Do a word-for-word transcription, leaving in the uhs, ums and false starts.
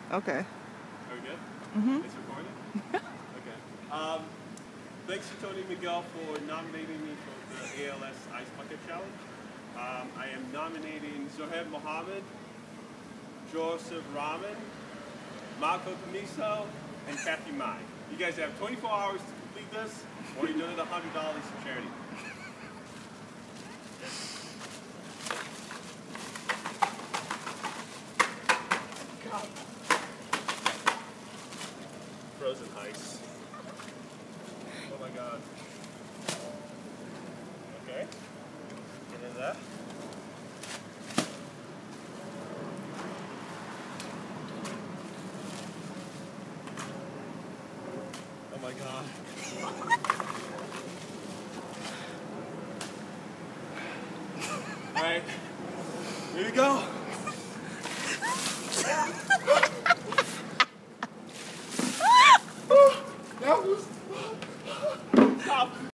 Okay. Are we good? Mm-hmm. It's recording? Okay. Um, thanks to Tony Miguel for nominating me for the A L S Ice Bucket Challenge. Um, I am nominating Zohaib Mohammed, Joseph Rahman, Marco Camiso, and Kathy Mai. You guys have twenty-four hours to complete this, or you donate one hundred dollars to charity. God. Frozen ice. Oh my god. Okay. And then that. Oh my god. Alright. Here we go. That was... Stop.